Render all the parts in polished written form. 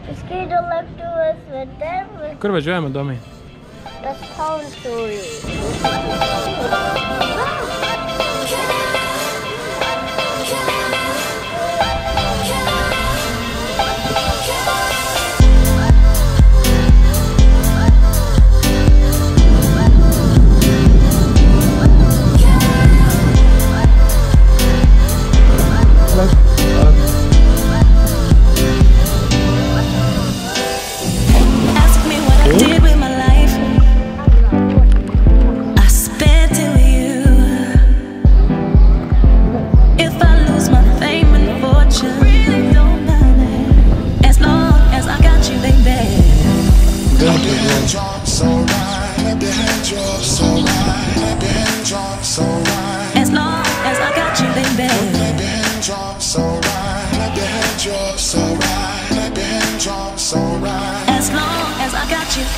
Scared to look to us with them. Kurva dzīvojam, Domi? That's Town Story. As long as I got you, baby. As long as I got you.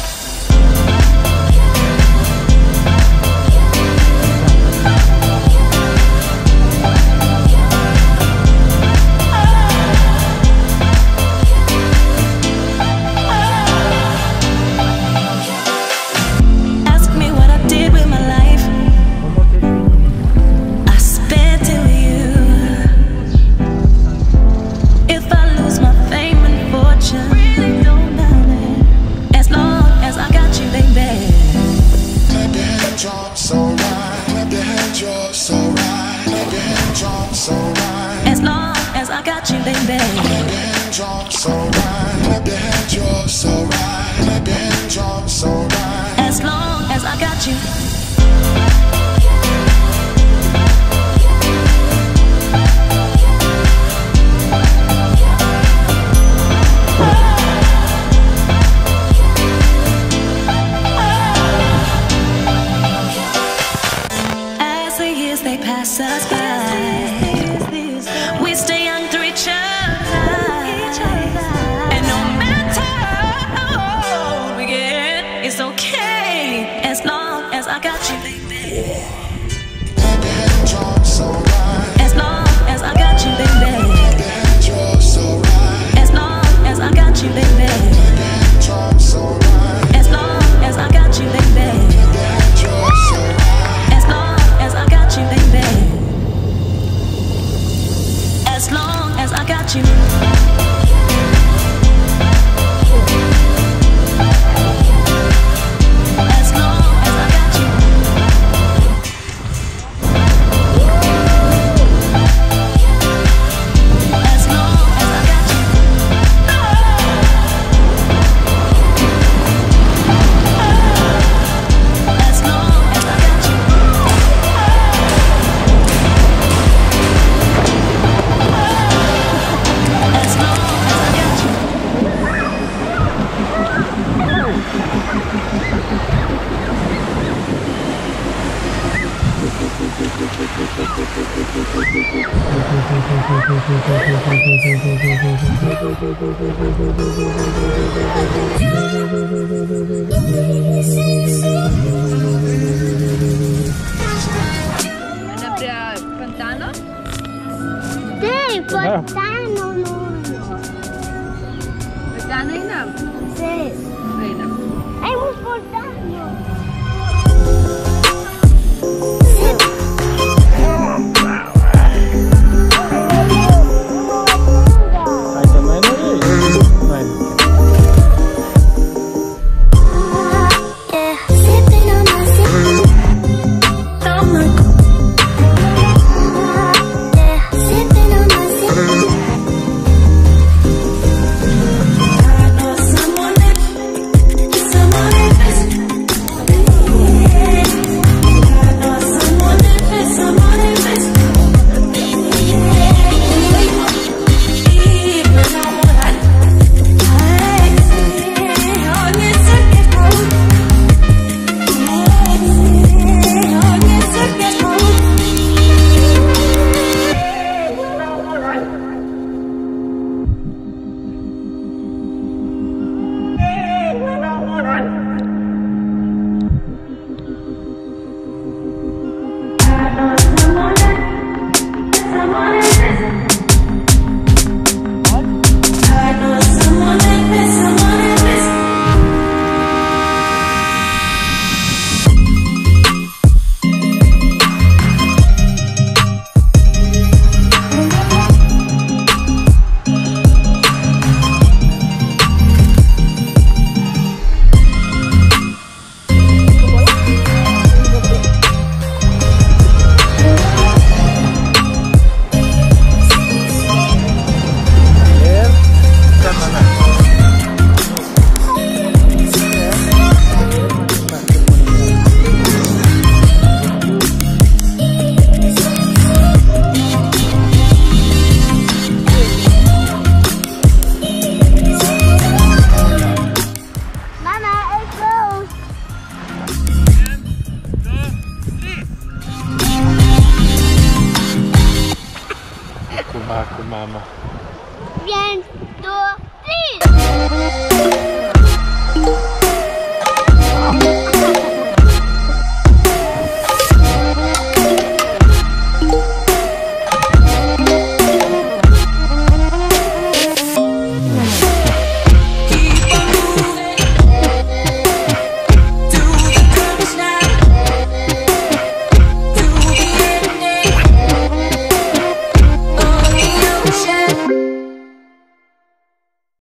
As long as I got you, baby. As long as I got you. As the years they pass us by, we stay young through each other. And no matter how old we get, it's okay. As long as I got you, baby. As long as I got you, baby. As long as I got you, baby. As long as I got you, baby. As long as I got you, baby. As long as I got you. As long as I got you. As long as I got you. As long as I got you. As long as I got you. Pantano? Sì, portano Pantano enough? Sì. Enough. È un portano.